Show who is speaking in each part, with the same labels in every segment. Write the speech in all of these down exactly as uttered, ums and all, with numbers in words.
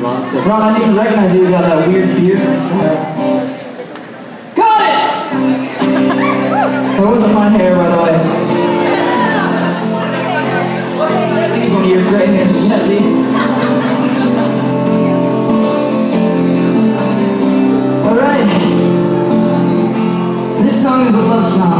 Speaker 1: Ron said.
Speaker 2: Ron, I didn't even recognize you. You got that weird beard. Got it! That wasn't my hair, by the way. I think it's one of your gray hairs, Jesse. Alright. This song is a love song.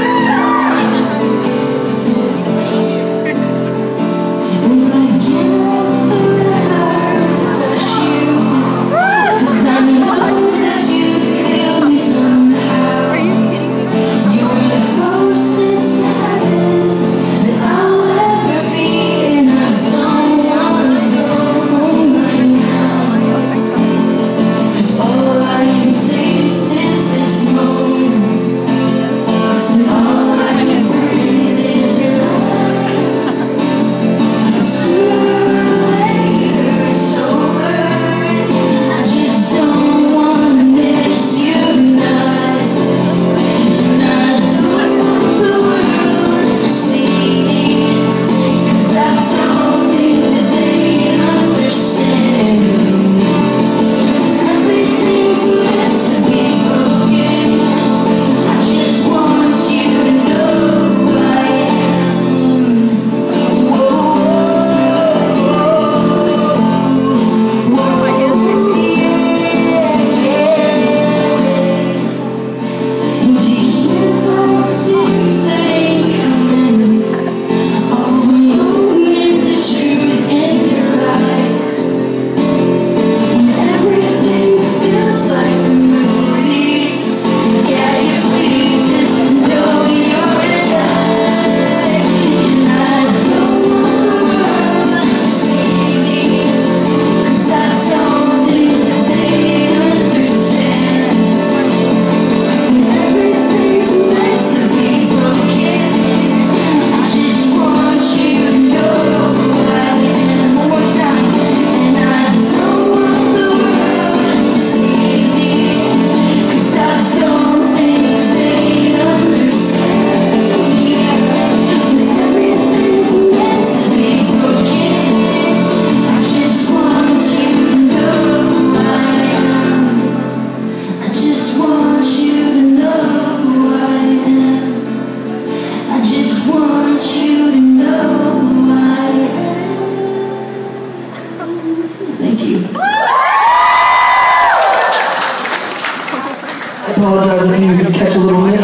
Speaker 2: I apologize if you catch a little nip.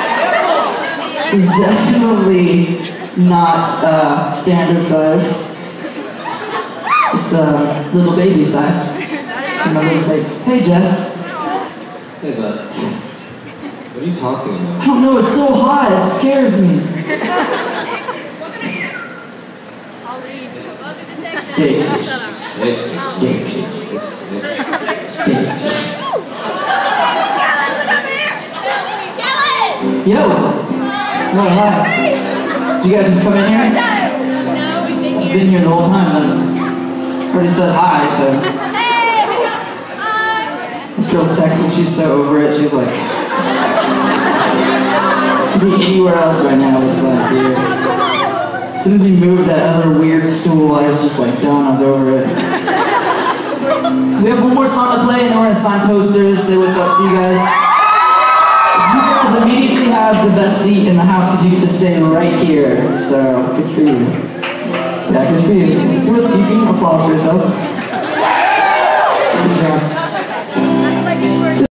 Speaker 2: This is definitely not uh, standard size. It's a uh, little baby size. And a little baby. Hey, Jess.
Speaker 1: Hey, bud. What are you talking about?
Speaker 2: I don't know, it's so hot, it scares me. Steak.
Speaker 1: Steak.
Speaker 2: Steak. Steak. Yo! Oh, hi. Did you guys just come in here?
Speaker 3: No, we've been here.
Speaker 2: I've been here the whole time, but I already said hi, so. This girl's texting, she's so over it, she's like, could be anywhere else right now besides here. As soon as he moved that other weird stool, I was just like, done, I was over it. We have one more song to play, and then we're gonna sign posters, say what's up to you guys. You guys immediately have the best seat in the house because you get to stay right here, so good for you. Yeah, good for you. So, so you can applause for yourself.